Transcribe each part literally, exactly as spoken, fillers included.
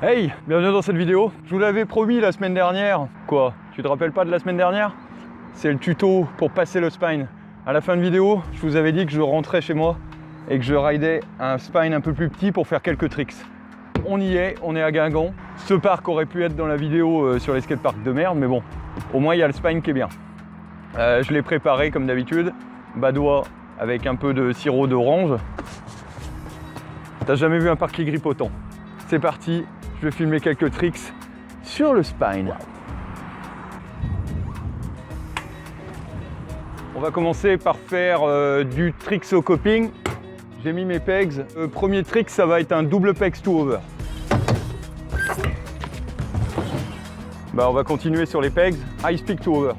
Hey, bienvenue dans cette vidéo. Je vous l'avais promis la semaine dernière. Quoi? Tu te rappelles pas de la semaine dernière? C'est le tuto pour passer le spine. À la fin de vidéo, je vous avais dit que je rentrais chez moi et que je ridais un spine un peu plus petit pour faire quelques tricks. On y est, on est à Guingamp. Ce parc aurait pu être dans la vidéo euh, sur les skateparks de merde, mais bon, au moins il y a le spine qui est bien. Euh, je l'ai préparé comme d'habitude, badois avec un peu de sirop d'orange. T'as jamais vu un parc qui grippe autant. C'est parti, je vais filmer quelques tricks sur le spine. On va commencer par faire euh, du tricks au coping. J'ai mis mes pegs. Le premier trick, ça va être un double pegs to over. Bah, on va continuer sur les pegs. High speed to over.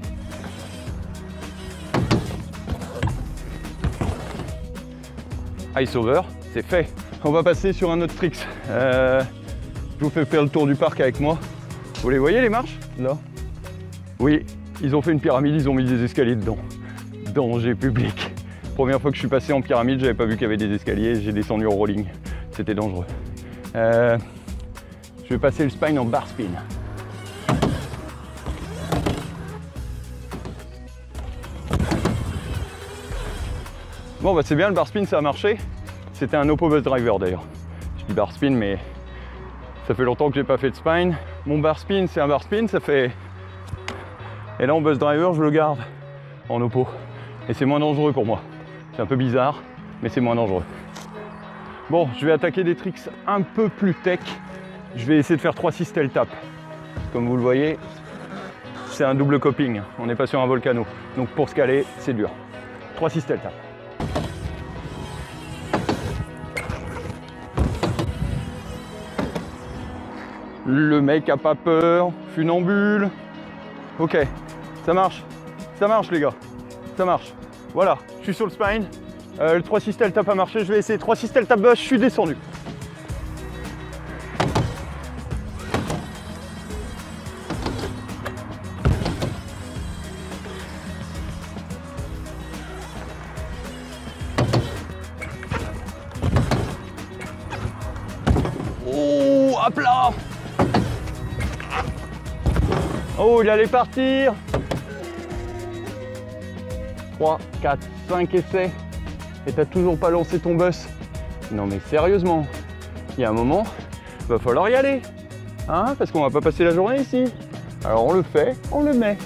Ice over, c'est fait. On va passer sur un autre trick. Euh, je vous fais faire le tour du parc avec moi. Vous les voyez les marches là? Oui, ils ont fait une pyramide, ils ont mis des escaliers dedans. Danger public. Première fois que je suis passé en pyramide, j'avais pas vu qu'il y avait des escaliers, j'ai descendu en rolling. C'était dangereux. Euh, je vais passer le spine en bar spin. Bon bah c'est bien, le bar spin ça a marché. C'était un Oppo Buzz Driver d'ailleurs. Je dis bar spin mais ça fait longtemps que j'ai pas fait de spine. Mon bar spin c'est un bar spin, ça fait... Et là en Buzz Driver je le garde en Oppo. Et c'est moins dangereux pour moi. C'est un peu bizarre, mais c'est moins dangereux. Bon, je vais attaquer des tricks un peu plus tech. Je vais essayer de faire trois six tail tap. Comme vous le voyez, c'est un double coping. On n'est pas sur un volcano. Donc pour se caler, c'est dur. trois six tail tap. Le mec a pas peur, funambule. Ok, ça marche, ça marche les gars, ça marche. Voilà, je suis sur le spine. Euh, le trois six tail tap a marché, je vais essayer trois six tail tap bus, je suis descendu. Oh, à plat. Oh, il allait partir. trois, quatre, cinq essais. Et t'as toujours pas lancé ton bus. Non mais sérieusement, il y a un moment, il va falloir y aller. Hein, parce qu'on va pas passer la journée ici. Alors on le fait, on le met.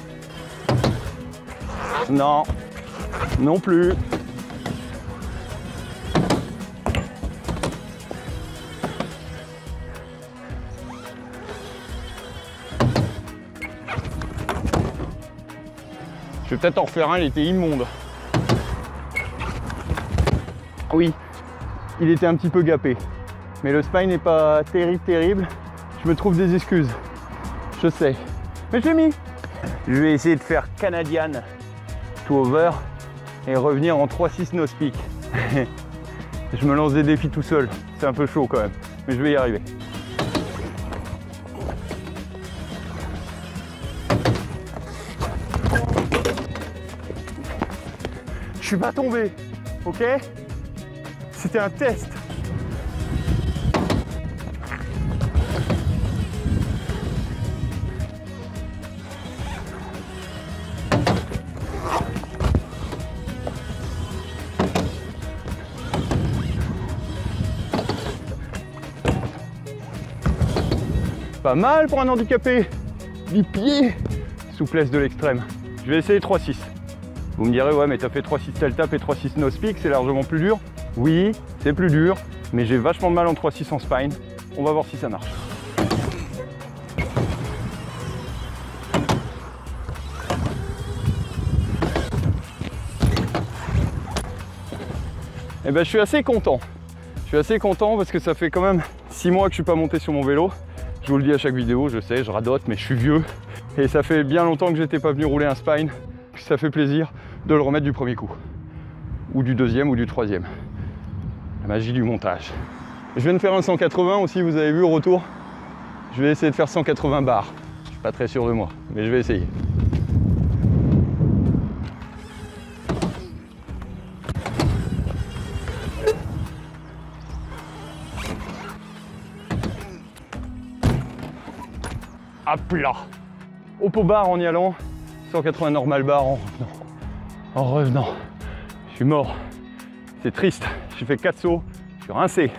Non, non plus. Je vais peut-être en refaire un, il était immonde. Oui, il était un petit peu gapé. Mais le spine n'est pas terrible, terrible. Je me trouve des excuses. Je sais. Mais je l'ai mis. Je vais essayer de faire Canadian to over et revenir en trois six nose peak. Je me lance des défis tout seul. C'est un peu chaud quand même. Mais je vais y arriver. Je suis pas tombé, ok? C'était un test. Pas mal pour un handicapé. Du pied. Souplesse de l'extrême. Je vais essayer trois six. Vous me direz, ouais, mais t'as fait trois six tail tap et trois six nose peak, c'est largement plus dur. Oui, c'est plus dur, mais j'ai vachement de mal en trois six en spine. On va voir si ça marche. Eh ben, je suis assez content. Je suis assez content parce que ça fait quand même six mois que je suis pas monté sur mon vélo. Je vous le dis à chaque vidéo, je sais, je radote, mais je suis vieux. Et ça fait bien longtemps que j'étais pas venu rouler un spine. Ça fait plaisir de le remettre du premier coup, ou du deuxième ou du troisième. La magie du montage. Je viens de faire un cent quatre-vingts aussi, vous avez vu au retour. Je vais essayer de faire cent quatre-vingts bars. Je suis pas très sûr de moi, mais je vais essayer. plat. Au pot barre en y allant, cent quatre-vingts normal barre en revenant. En revenant. Je suis mort. C'est triste. J'ai fait quatre sauts. Je suis rincé.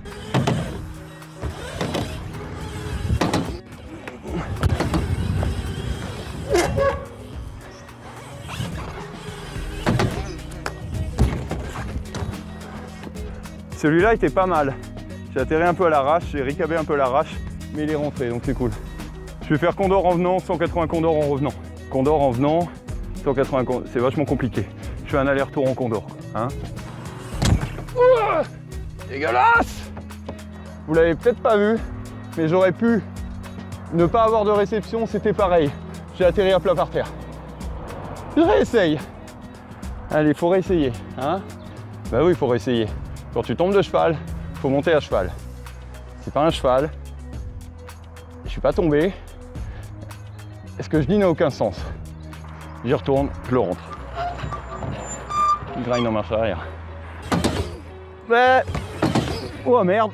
Celui-là était pas mal. J'ai atterri un peu à l'arrache, j'ai ricabé un peu à l'arrache, mais il est rentré, donc c'est cool. Je vais faire Condor en venant, cent quatre-vingts Condor en revenant. Condor en venant, cent quatre-vingts Condor, c'est vachement compliqué. Je fais un aller-retour en Condor. Hein. Ouah, dégueulasse! Vous l'avez peut-être pas vu, mais j'aurais pu ne pas avoir de réception, c'était pareil. J'ai atterri à plat par terre. Je réessaye. Allez, faut réessayer. Hein. Bah oui, il faut réessayer. Quand tu tombes de cheval, il faut monter à cheval. C'est pas un cheval. Je suis pas tombé. Et ce que je dis n'a aucun sens. J'y retourne, je le rentre. Il grind en marche arrière. Mais... Oh merde!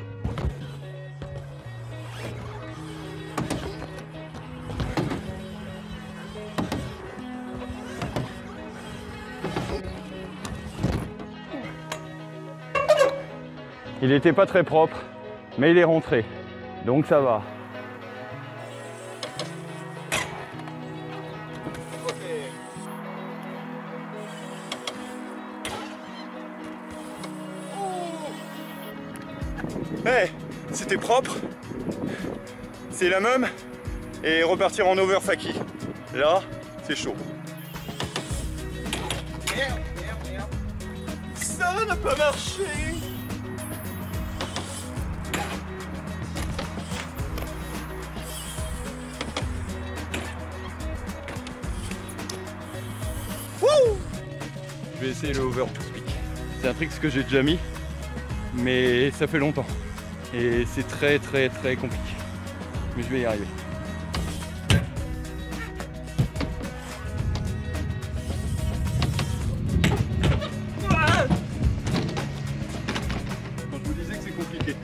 Il n'était pas très propre, mais il est rentré, donc ça va. Hey, c'était propre, c'est la même, et repartir en over faki. Là, c'est chaud. Merde, merde, merde. Ça n'a pas marché. Je vais essayer le over to speak. C'est un trick que j'ai déjà mis, mais ça fait longtemps. Et c'est très très très compliqué. Mais je vais y arriver. Quand je vous disais que c'est compliqué.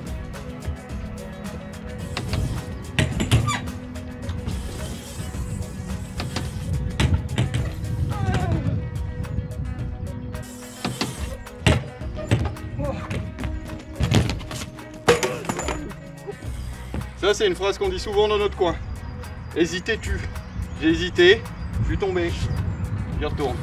Ça, c'est une phrase qu'on dit souvent dans notre coin. Hésitez tu. J'ai hésité, je suis tombé. J'y retourne.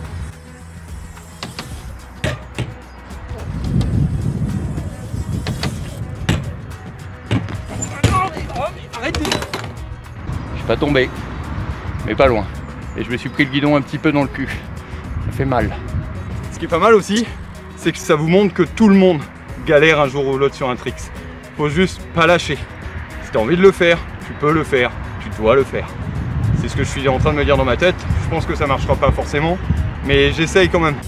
Arrêtez! Je suis pas tombé, mais pas loin. Et je me suis pris le guidon un petit peu dans le cul. Ça fait mal. Ce qui est pas mal aussi, c'est que ça vous montre que tout le monde galère un jour ou l'autre sur un tricks. Faut juste pas lâcher. Si tu as envie de le faire, tu peux le faire, tu dois le faire. C'est ce que je suis en train de me dire dans ma tête. Je pense que ça marchera pas forcément, mais j'essaye quand même.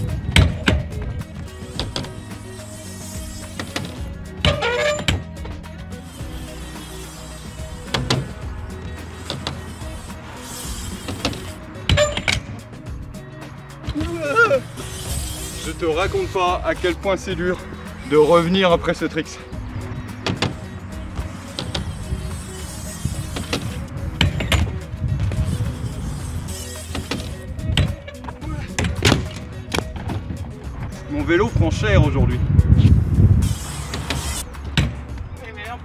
Je te raconte pas à quel point c'est dur de revenir après ce tricks. Mon vélo prend cher aujourd'hui. Eh merde.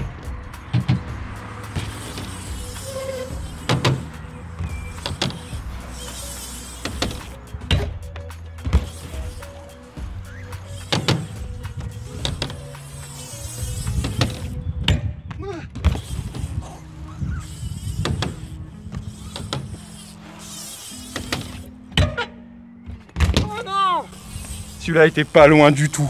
Oh non! Celui-là était pas loin du tout.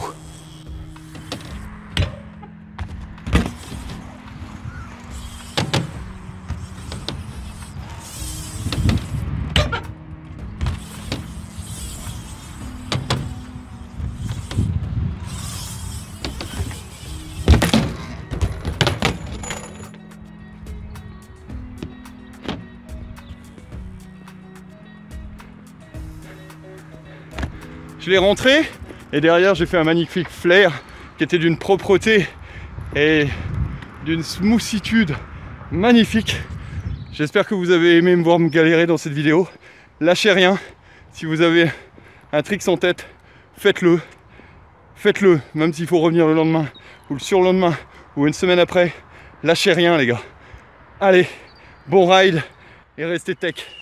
Je l'ai rentré et derrière j'ai fait un magnifique flair qui était d'une propreté et d'une smoothitude magnifique. J'espère que vous avez aimé me voir me galérer dans cette vidéo. Lâchez rien. Si vous avez un trick en tête, faites-le. Faites-le, même s'il faut revenir le lendemain, ou le surlendemain, ou une semaine après. Lâchez rien les gars. Allez, bon ride et restez tech.